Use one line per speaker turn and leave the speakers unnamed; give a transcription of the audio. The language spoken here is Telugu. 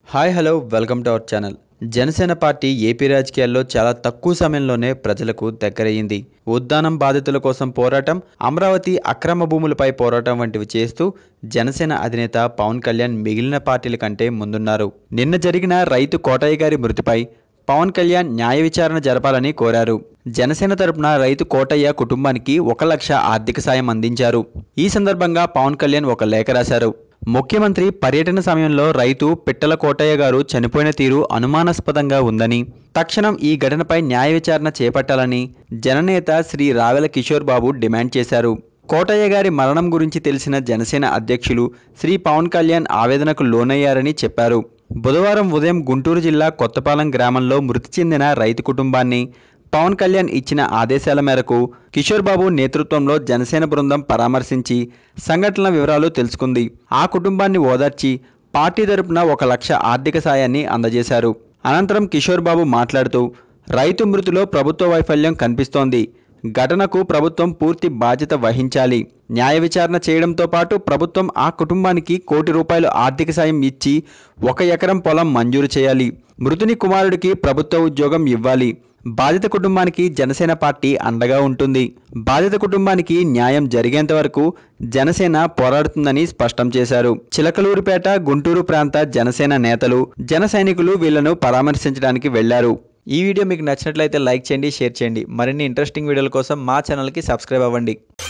Hi hello welcome to our channel. Janasena party AP రాజకీయాల్లో చాలా తక్కువ సమయంలోనే ప్రజలకు దగ్గరయ్యింది. ఉద్దానం బాధితుల కోసం పోరాటం, అమరావతి అక్రమ భూములపై పోరాటం వంటివి చేస్తూ జనసేన అధినేత పవన్ కళ్యాణ్ మిగిలిన పార్టీల కంటే ముందున్నారు. నిన్న జరిగిన రైతు కోటయ్య గారి మృతిపై పవన్ కళ్యాణ్ న్యాయ విచారణ జరపాలని కోరారు. జనసేన తరపున రైతు కోటయ్య కుటుంబానికి 1 లక్ష ఆర్థిక సాయం అందించారు. ఈ సందర్భంగా పవన్ కళ్యాణ్ ఒక లేఖ రాశారు. ముఖ్యమంత్రి పర్యటన సమయంలో రైతు పిట్టల కోటయ్య గారు చనిపోయిన తీరు అనుమానాస్పదంగా ఉందని, తక్షణం ఈ ఘటనపై న్యాయ విచారణ చేపట్టాలని జననేత శ్రీ రావెల కిషోర్ బాబు డిమాండ్ చేశారు. కోటయ్య గారి మరణం గురించి తెలిసిన జనసేన అధ్యక్షులు శ్రీ పవన్ కళ్యాణ్ ఆవేదనకు లోనయ్యారని చెప్పారు. బుధవారం ఉదయం గుంటూరు జిల్లా కొత్తపాలెం గ్రామంలో మృతి చెందిన రైతు కుటుంబాన్ని పవన్ కళ్యాణ్ ఇచ్చిన ఆదేశాల మేరకు కిషోర్ బాబు నేతృత్వంలో జనసేన బృందం పరామర్శించి సంఘటనల వివరాలు తెలుసుకుంది. ఆ కుటుంబాన్ని ఓదార్చి పార్టీ తరపున 1 లక్ష ఆర్థిక సాయాన్ని అందజేశారు. అనంతరం కిషోర్ బాబు మాట్లాడుతూ, రైతు మృతిలో ప్రభుత్వ వైఫల్యం కనిపిస్తోంది. ఘటనకు ప్రభుత్వం పూర్తి బాధ్యత వహించాలి. న్యాయ విచారణ చేయడంతో పాటు ప్రభుత్వం ఆ కుటుంబానికి ₹1 కోటి ఆర్థిక సాయం ఇచ్చి 1 ఎకరం పొలం మంజూరు చేయాలి. మృతుని కుమారుడికి ప్రభుత్వ ఉద్యోగం ఇవ్వాలి. బాధిత కుటుంబానికి జనసేన పార్టీ అండగా ఉంటుంది. బాధిత కుటుంబానికి న్యాయం జరిగేంత వరకు జనసేన పోరాడుతుందని స్పష్టం చేశారు. చిలకలూరిపేట, గుంటూరు ప్రాంత జనసేన నేతలు, జన సైనికులు వీళ్లను పరామర్శించడానికి వెళ్లారు. ఈ వీడియో మీకు నచ్చినట్లయితే లైక్ చేయండి, షేర్ చేయండి. మరిన్ని ఇంట్రెస్టింగ్ వీడియోల కోసం మా ఛానల్కి సబ్స్క్రైబ్ అవ్వండి.